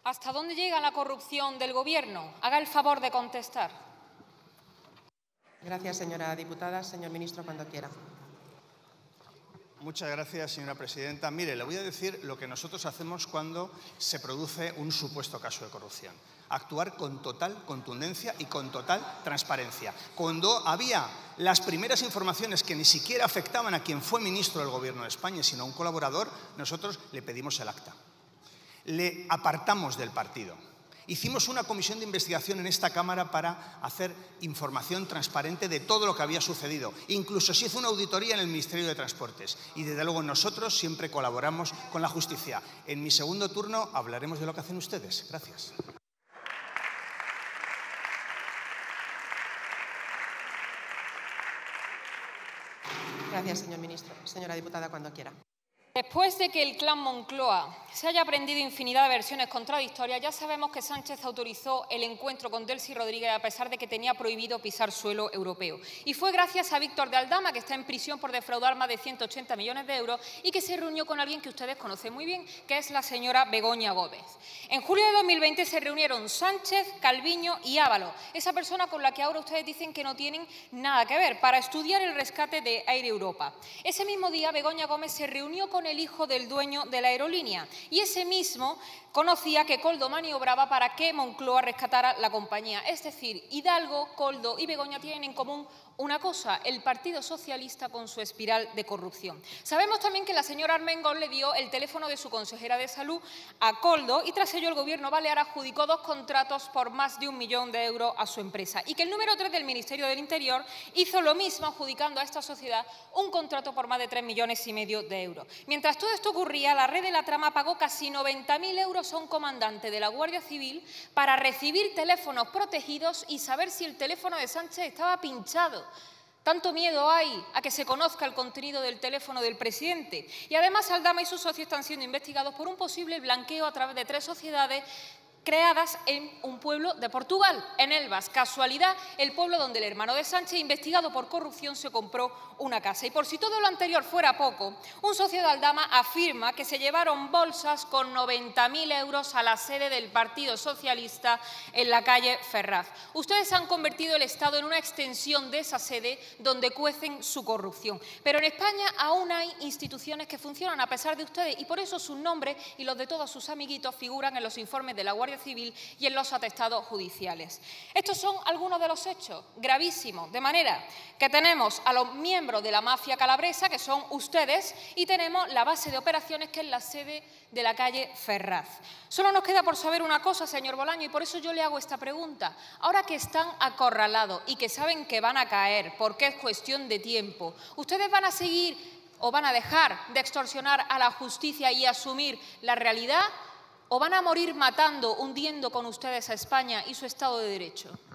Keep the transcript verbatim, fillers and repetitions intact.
¿Hasta dónde llega la corrupción del Gobierno? Haga el favor de contestar. Gracias, señora diputada. Señor ministro, cuando quiera. Muchas gracias, señora presidenta. Mire, le voy a decir lo que nosotros hacemos cuando se produce un supuesto caso de corrupción. Actuar con total contundencia y con total transparencia. Cuando había las primeras informaciones que ni siquiera afectaban a quien fue ministro del Gobierno de España, sino a un colaborador, nosotros le pedimos el acta. Le apartamos del partido. Hicimos una comisión de investigación en esta Cámara para hacer información transparente de todo lo que había sucedido. Incluso se hizo una auditoría en el Ministerio de Transportes. Y desde luego nosotros siempre colaboramos con la justicia. En mi segundo turno hablaremos de lo que hacen ustedes. Gracias. Gracias, señor ministro. Señora diputada, cuando quiera. Después de que el clan Moncloa se haya aprendido infinidad de versiones contradictorias, ya sabemos que Sánchez autorizó el encuentro con Delcy Rodríguez a pesar de que tenía prohibido pisar suelo europeo. Y fue gracias a Víctor de Aldama, que está en prisión por defraudar más de ciento ochenta millones de euros y que se reunió con alguien que ustedes conocen muy bien, que es la señora Begoña Gómez. En julio de dos mil veinte se reunieron Sánchez, Calviño y Ábalos, esa persona con la que ahora ustedes dicen que no tienen nada que ver, para estudiar el rescate de Air Europa. Ese mismo día Begoña Gómez se reunió con el hijo del dueño de la aerolínea y ese mismo conocía que Koldo maniobraba para que Moncloa rescatara la compañía. Es decir, Hidalgo, Koldo y Begoña tienen en común una cosa, el Partido Socialista con su espiral de corrupción. Sabemos también que la señora Armengol le dio el teléfono de su consejera de Salud a Koldo y tras ello el Gobierno balear adjudicó dos contratos por más de un millón de euros a su empresa y que el número tres del Ministerio del Interior hizo lo mismo adjudicando a esta sociedad un contrato por más de tres millones y medio de euros. Mientras todo esto ocurría, la red de la trama pagó casi noventa mil euros a un comandante de la Guardia Civil para recibir teléfonos protegidos y saber si el teléfono de Sánchez estaba pinchado. Tanto miedo hay a que se conozca el contenido del teléfono del presidente. Y además Aldama y sus socios están siendo investigados por un posible blanqueo a través de tres sociedades creadas en un pueblo de Portugal, en Elvas. Casualidad, el pueblo donde el hermano de Sánchez, investigado por corrupción, se compró una casa. Y por si todo lo anterior fuera poco, un socio de Aldama afirma que se llevaron bolsas con noventa mil euros a la sede del Partido Socialista en la calle Ferraz. Ustedes han convertido el Estado en una extensión de esa sede donde cuecen su corrupción. Pero en España aún hay instituciones que funcionan a pesar de ustedes y por eso sus nombres y los de todos sus amiguitos figuran en los informes de la Guardia Civil y en los atestados judiciales. Estos son algunos de los hechos gravísimos, de manera que tenemos a los miembros de la mafia calabresa, que son ustedes, y tenemos la base de operaciones, que es la sede de la calle Ferraz. Solo nos queda por saber una cosa, señor Bolaño, y por eso yo le hago esta pregunta. Ahora que están acorralados y que saben que van a caer, porque es cuestión de tiempo, ¿ustedes van a seguir o van a dejar de extorsionar a la justicia y asumir la realidad? ¿O van a morir matando, hundiendo con ustedes a España y su Estado de Derecho?